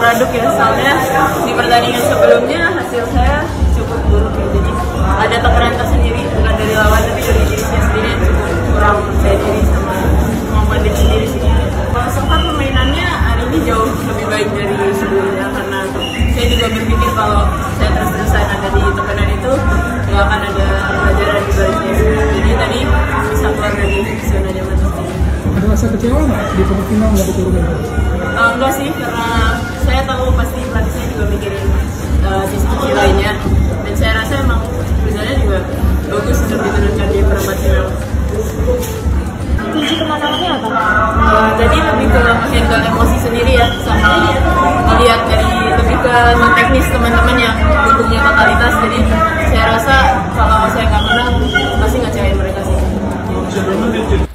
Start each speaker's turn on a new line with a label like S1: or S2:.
S1: aduk ya, soalnya di pertandingan sebelumnya hasil saya cukup buruk ya. Jadi ada tekanan tersendiri, bukan dari lawan tapi dari diri saya sendiri yang cukup kurang percaya diri sama kemampuan diri sendiri sih. Sempat permainannya hari ini jauh lebih baik dari sebelumnya, karena saya juga berpikir kalau saya terus-terusan ada di tekanan itu nggak akan ada pelajaran di baliknya. Jadi tadi bisa keluar dari zona nyaman sendiri.
S2: Ada rasa kecewa nggak di babak final nggak diturunkan?
S1: Enggak sih, karena saya tahu pasti pelatih saya juga mikirin sisi lainnya, dan saya rasa emang misalnya juga bagus untuk diturunkan di perempat final.
S3: Kunci kemenangannya apa?
S1: Jadi lebih ke handle emosi sendiri ya, sama melihat dari lebih ke non teknis teman-teman yang dukungnya totalitas. Jadi saya rasa kalau saya nggak menang pasti ngecewain mereka sih.